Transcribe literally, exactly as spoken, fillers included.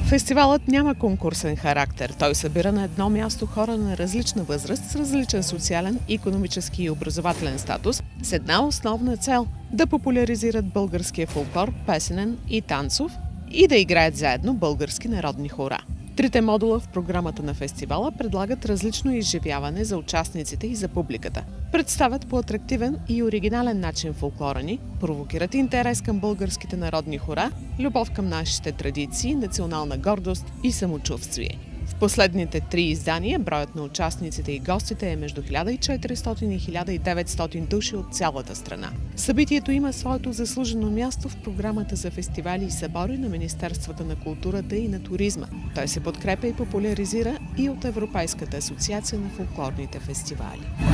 Фестивалът няма конкурсен характер. Той събира на едно място хора на различна възраст с различен социален, икономически и образователен статус с една основна цел – да популяризират българския фолклор, песенен и танцов и да играят заедно български народни хора. Трите модула в програмата на фестивала предлагат различно изживяване за участниците и за публиката. Представят по атрактивен и оригинален начин фолклора ни, провокират интерес към българските народни хора, любов към нашите традиции, национална гордост и самочувствие. В последните три издания броят на участниците и гостите е между хиляда и четиристотин и хиляда и деветстотин души от цялата страна. Събитието има своето заслужено място в програмата за фестивали и събори на Министерствата на културата и на туризма. Той се подкрепя и популяризира и от Европейската асоциация на фолклорните фестивали.